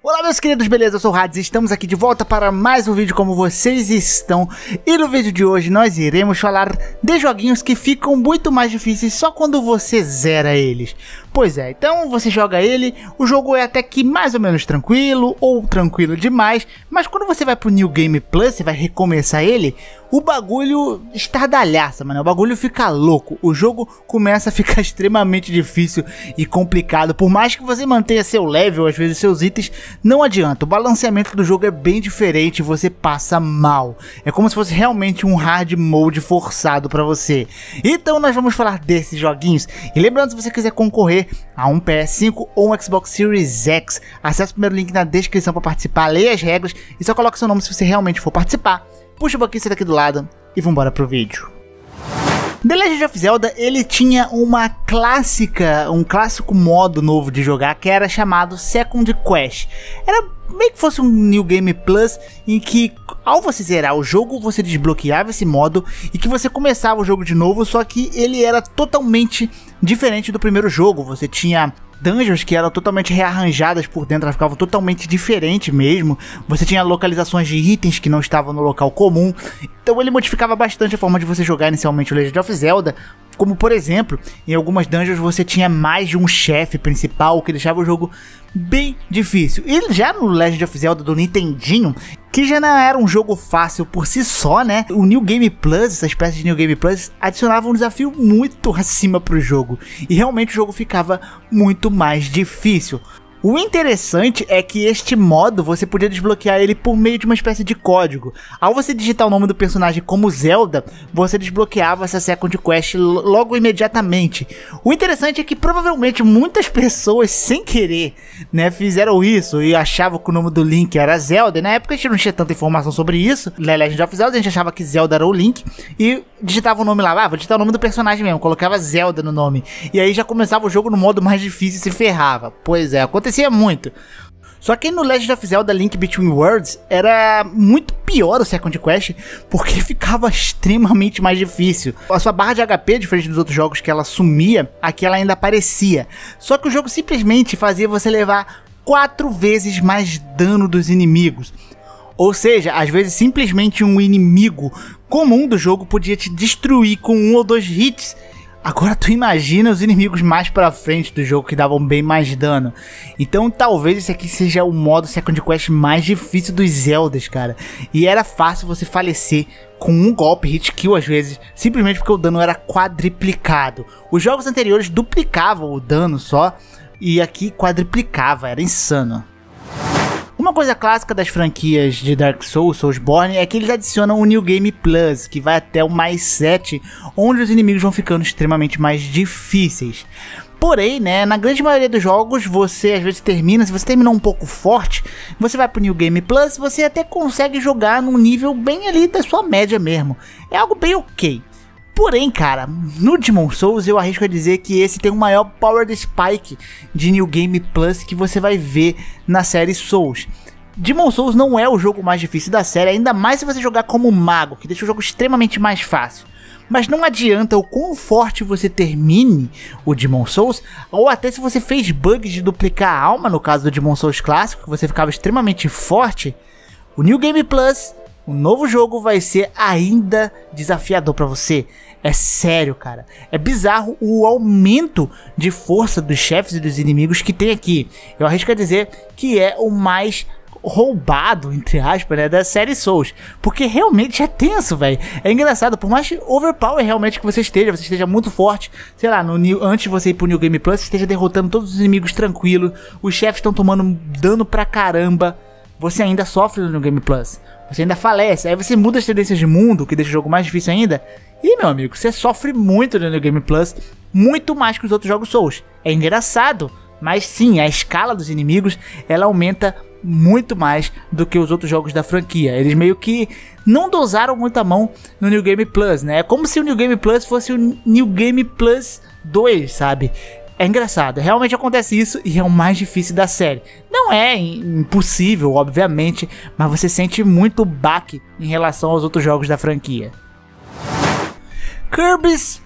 Olá meus queridos, beleza? Eu sou o Hades e estamos aqui de volta para mais um vídeo como vocês estão. E no vídeo de hoje nós iremos falar de joguinhos que ficam muito mais difíceis só quando você zera eles. Pois é, então você joga ele, o jogo é até que mais ou menos tranquilo, ou tranquilo demais, mas quando você vai pro New Game Plus, você vai recomeçar ele, o bagulho estardalhaça, mano, o bagulho fica louco, o jogo começa a ficar extremamente difícil e complicado, por mais que você mantenha seu level, às vezes seus itens, não adianta, o balanceamento do jogo é bem diferente, você passa mal, é como se fosse realmente um hard mode forçado pra você. Então nós vamos falar desses joguinhos, e lembrando, se você quiser concorrer a um PS5 ou um Xbox Series X, acesse o primeiro link na descrição para participar, leia as regras e só coloque seu nome se você realmente for participar. Puxa o banquinho daqui do lado e vambora pro vídeo. The Legend of Zelda, ele tinha um clássico modo novo de jogar que era chamado Second Quest. Era meio que fosse um New Game Plus em que ao você zerar o jogo, você desbloqueava esse modo e que você começava o jogo de novo, só que ele era totalmente diferente do primeiro jogo. Você tinha dungeons que eram totalmente rearranjadas por dentro, elas ficavam totalmente diferentes mesmo. Você tinha localizações de itens que não estavam no local comum. Então ele modificava bastante a forma de você jogar inicialmente o Legend of Zelda. Como por exemplo, em algumas dungeons você tinha mais de um chefe principal, o que deixava o jogo bem difícil. E já no Legend of Zelda do Nintendinho, que já não era um jogo fácil por si só, né? O New Game Plus, essa espécie de New Game Plus, adicionava um desafio muito acima pro jogo. E realmente o jogo ficava muito mais difícil. O interessante é que este modo você podia desbloquear ele por meio de uma espécie de código. Ao você digitar o nome do personagem como Zelda, você desbloqueava essa Second Quest logo imediatamente. O interessante é que provavelmente muitas pessoas sem querer, né, fizeram isso e achavam que o nome do Link era Zelda. E na época a gente não tinha tanta informação sobre isso. Na Legend of Zelda a gente achava que Zelda era o Link e digitava o nome lá, vou digitar o nome do personagem mesmo, colocava Zelda no nome. E aí já começava o jogo no modo mais difícil e se ferrava. Pois é, acontecia muito. Só que no Legend of Zelda Link Between Worlds era muito pior o Second Quest, porque ficava extremamente mais difícil. A sua barra de HP, diferente dos outros jogos que ela sumia, aqui ela ainda aparecia. Só que o jogo simplesmente fazia você levar 4 vezes mais dano dos inimigos. Ou seja, às vezes simplesmente um inimigo comum do jogo podia te destruir com 1 ou 2 hits. Agora tu imagina os inimigos mais pra frente do jogo que davam bem mais dano. Então talvez esse aqui seja o modo Second Quest mais difícil dos Zeldas, cara. E era fácil você falecer com um golpe, hit kill às vezes, simplesmente porque o dano era quadriplicado. Os jogos anteriores duplicavam o dano só, e aqui quadriplicava, era insano. Uma coisa clássica das franquias de Dark Souls, Soulsborne, é que eles adicionam o New Game Plus, que vai até o mais 7, onde os inimigos vão ficando extremamente mais difíceis. Porém, né, na grande maioria dos jogos, você às vezes termina, se você terminou um pouco forte, você vai pro New Game Plus, você até consegue jogar num nível bem ali da sua média mesmo. É algo bem ok. Porém, cara, no Demon Souls eu arrisco a dizer que esse tem o maior power spike de New Game Plus que você vai ver na série Souls. Demon Souls não é o jogo mais difícil da série, ainda mais se você jogar como mago, que deixa o jogo extremamente mais fácil. Mas não adianta o quão forte você termine o Demon Souls, ou até se você fez bugs de duplicar a alma, no caso do Demon Souls clássico, que você ficava extremamente forte, o New Game Plus, o novo jogo, vai ser ainda desafiador pra você. É sério, cara. É bizarro o aumento de força dos chefes e dos inimigos que tem aqui. Eu arrisco a dizer que é o mais roubado, entre aspas, né, da série Souls. Porque realmente é tenso, velho. É engraçado, por mais overpower realmente que você esteja muito forte, sei lá, antes de você ir pro New Game Plus, você esteja derrotando todos os inimigos tranquilo, os chefes estão tomando dano pra caramba, você ainda sofre no New Game Plus. Você ainda falece, aí você muda as tendências de mundo, que deixa o jogo mais difícil ainda. E, meu amigo, você sofre muito no New Game Plus, muito mais que os outros jogos Souls. É engraçado, mas sim, a escala dos inimigos, ela aumenta muito mais do que os outros jogos da franquia. Eles meio que não dosaram muito a mão no New Game Plus, né? É como se o New Game Plus fosse o New Game Plus 2, sabe? É engraçado, realmente acontece isso e é o mais difícil da série. Não é impossível, obviamente, mas você sente muito baque em relação aos outros jogos da franquia. Kirby's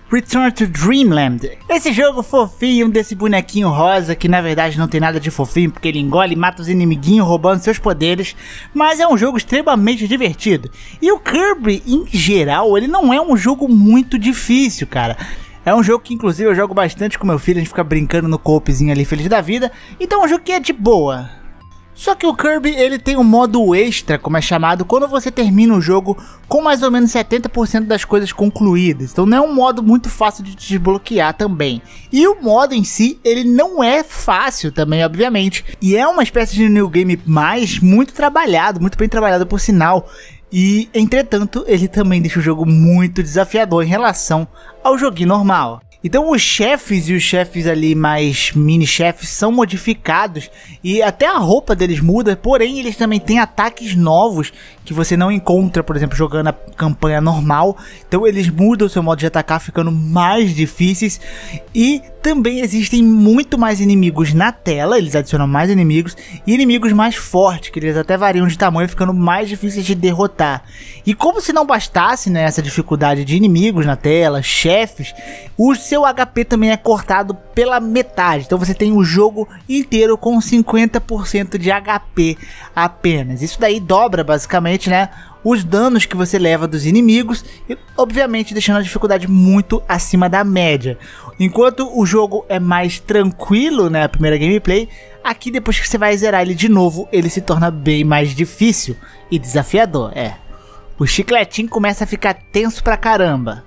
Return to Dreamland. Esse jogo fofinho desse bonequinho rosa que na verdade não tem nada de fofinho porque ele engole e mata os inimiguinhos roubando seus poderes, mas é um jogo extremamente divertido. E o Kirby em geral, ele não é um jogo muito difícil, cara. É um jogo que inclusive eu jogo bastante com meu filho, a gente fica brincando no co-opzinho ali feliz da vida, então é um jogo que é de boa. Só que o Kirby, ele tem um modo extra, como é chamado, quando você termina o jogo com mais ou menos 70% das coisas concluídas. Então não é um modo muito fácil de desbloquear também. E o modo em si, ele não é fácil também, obviamente. E é uma espécie de New Game mais muito trabalhado, muito bem trabalhado por sinal. E, entretanto, ele também deixa o jogo muito desafiador em relação ao joguinho normal. Então os chefes e os chefes ali mais mini-chefes são modificados e até a roupa deles muda, porém eles também têm ataques novos que você não encontra, por exemplo, jogando a campanha normal. Então eles mudam o seu modo de atacar, ficando mais difíceis, e também existem muito mais inimigos na tela, eles adicionam mais inimigos e inimigos mais fortes, que eles até variam de tamanho, ficando mais difíceis de derrotar. E como se não bastasse, né, essa dificuldade de inimigos na tela, chefes, o seu HP também é cortado pela metade. Então você tem o jogo inteiro com 50% de HP apenas. Isso daí dobra basicamente, né, os danos que você leva dos inimigos, e obviamente deixando a dificuldade muito acima da média. Enquanto o jogo é mais tranquilo, né, a primeira gameplay, aqui depois que você vai zerar ele de novo, ele se torna bem mais difícil e desafiador, O chicletinho começa a ficar tenso pra caramba.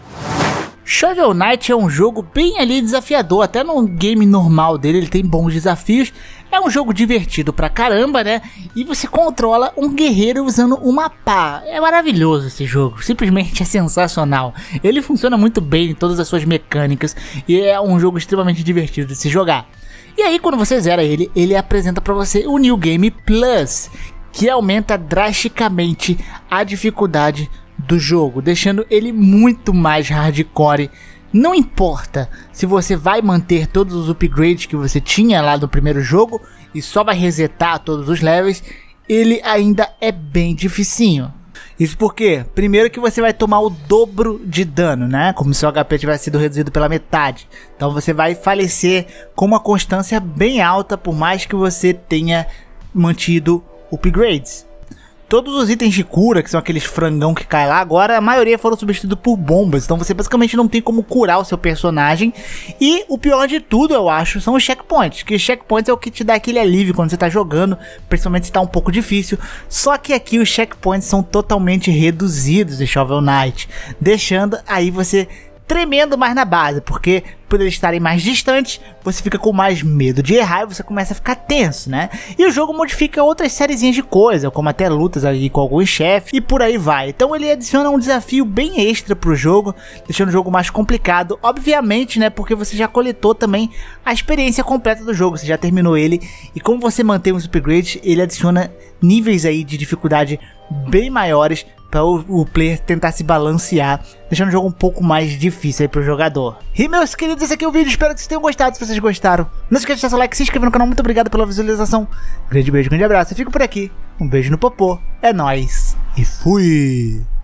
Shovel Knight é um jogo bem ali desafiador, até no game normal dele ele tem bons desafios. É um jogo divertido pra caramba, né? E você controla um guerreiro usando uma pá. É maravilhoso esse jogo, simplesmente é sensacional. Ele funciona muito bem em todas as suas mecânicas e é um jogo extremamente divertido de se jogar. E aí quando você zera ele, ele apresenta pra você o New Game Plus, que aumenta drasticamente a dificuldade do jogo, deixando ele muito mais hardcore. Não importa se você vai manter todos os upgrades que você tinha lá no primeiro jogo e só vai resetar todos os levels, ele ainda é bem dificinho. Isso porque, primeiro que você vai tomar o dobro de dano, né? Como se o HP tivesse sido reduzido pela metade. Então você vai falecer com uma constância bem alta, por mais que você tenha mantido upgrades. Todos os itens de cura, que são aqueles frangão que cai lá, agora a maioria foram substituídos por bombas. Então você basicamente não tem como curar o seu personagem. E o pior de tudo, eu acho, são os checkpoints. Que os checkpoints é o que te dá aquele alívio quando você tá jogando, principalmente se tá um pouco difícil. Só que aqui os checkpoints são totalmente reduzidos em Shovel Knight, deixando aí você tremendo mais na base, porque por eles estarem mais distantes, você fica com mais medo de errar e você começa a ficar tenso, né? E o jogo modifica outras sériezinhas de coisa, como até lutas ali com alguns chefes e por aí vai. Então ele adiciona um desafio bem extra pro jogo, deixando o jogo mais complicado, obviamente, né? Porque você já coletou também a experiência completa do jogo, você já terminou ele, e como você mantém os upgrades, ele adiciona níveis aí de dificuldade bem maiores para o player tentar se balancear, deixando o jogo um pouco mais difícil aí pro jogador. E meus queridos, esse aqui é o vídeo, espero que vocês tenham gostado. Se vocês gostaram, não esqueça de deixar seu like, se inscrever no canal, muito obrigado pela visualização. Grande beijo, grande abraço, eu fico por aqui, um beijo no popô, é nóis e fui!